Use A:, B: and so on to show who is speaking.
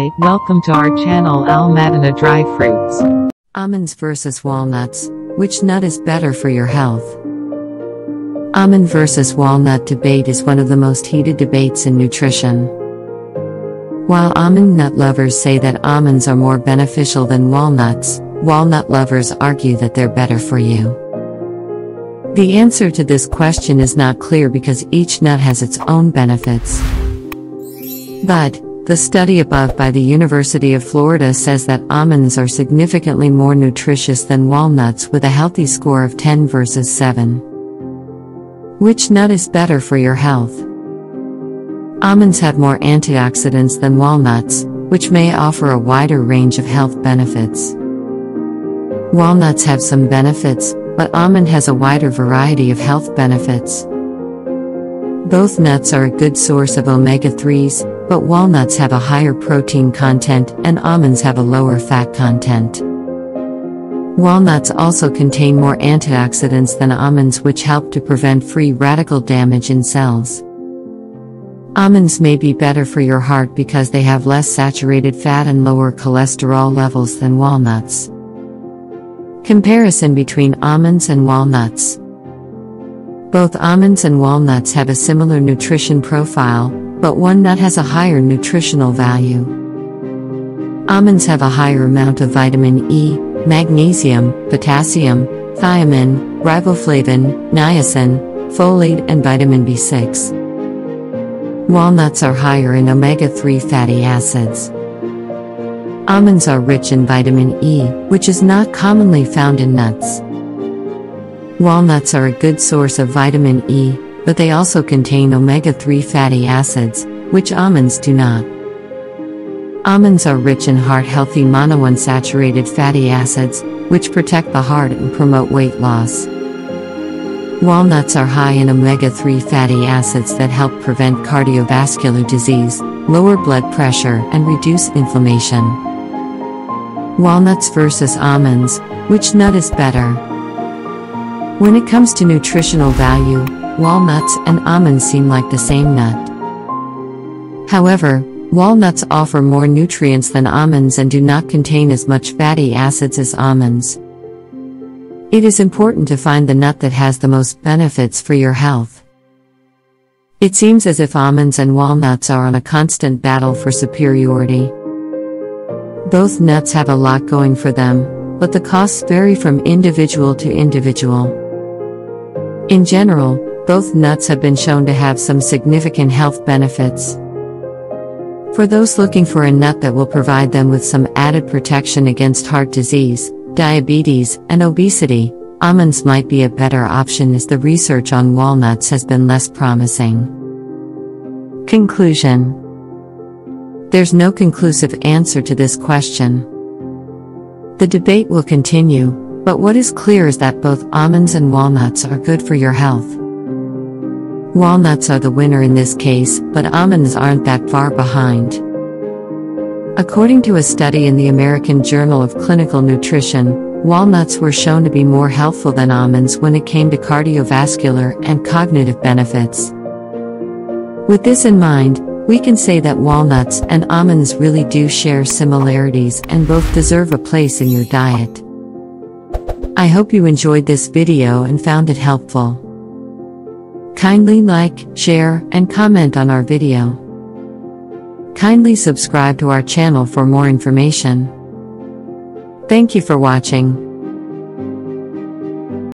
A: Hi, welcome to our channel Al Madina Dry Fruits.
B: Almonds versus walnuts. Which nut is better for your health? Almond versus walnut debate is one of the most heated debates in nutrition. While almond nut lovers say that almonds are more beneficial than walnuts, walnut lovers argue that they're better for you. The answer to this question is not clear because each nut has its own benefits. But, the study above by the University of Florida says that almonds are significantly more nutritious than walnuts with a healthy score of 10 versus 7. Which nut is better for your health? Almonds have more antioxidants than walnuts, which may offer a wider range of health benefits. Walnuts have some benefits, but almond has a wider variety of health benefits. Both nuts are a good source of omega-3s, but walnuts have a higher protein content and almonds have a lower fat content. Walnuts also contain more antioxidants than almonds, which help to prevent free radical damage in cells. Almonds may be better for your heart because they have less saturated fat and lower cholesterol levels than walnuts. Comparison between almonds and walnuts. Both almonds and walnuts have a similar nutrition profile, but one nut has a higher nutritional value. Almonds have a higher amount of vitamin E, magnesium, potassium, thiamine, riboflavin, niacin, folate, and vitamin B6. Walnuts are higher in omega-3 fatty acids. Almonds are rich in vitamin E, which is not commonly found in nuts. Walnuts are a good source of vitamin E, but they also contain omega-3 fatty acids, which almonds do not. Almonds are rich in heart-healthy monounsaturated fatty acids, which protect the heart and promote weight loss. Walnuts are high in omega-3 fatty acids that help prevent cardiovascular disease, lower blood pressure, and reduce inflammation. Walnuts versus almonds. Which nut is better? When it comes to nutritional value, walnuts and almonds seem like the same nut. However, walnuts offer more nutrients than almonds and do not contain as much fatty acids as almonds. It is important to find the nut that has the most benefits for your health. It seems as if almonds and walnuts are on a constant battle for superiority. Both nuts have a lot going for them, but the costs vary from individual to individual. In general, both nuts have been shown to have some significant health benefits. For those looking for a nut that will provide them with some added protection against heart disease, diabetes, and obesity, almonds might be a better option as the research on walnuts has been less promising. Conclusion. There's no conclusive answer to this question. The debate will continue, but what is clear is that both almonds and walnuts are good for your health. Walnuts are the winner in this case, but almonds aren't that far behind. According to a study in the American Journal of Clinical Nutrition, walnuts were shown to be more healthful than almonds when it came to cardiovascular and cognitive benefits. With this in mind, we can say that walnuts and almonds really do share similarities and both deserve a place in your diet. I hope you enjoyed this video and found it helpful. Kindly like, share, and comment on our video. Kindly subscribe to our channel for more information. Thank you for watching.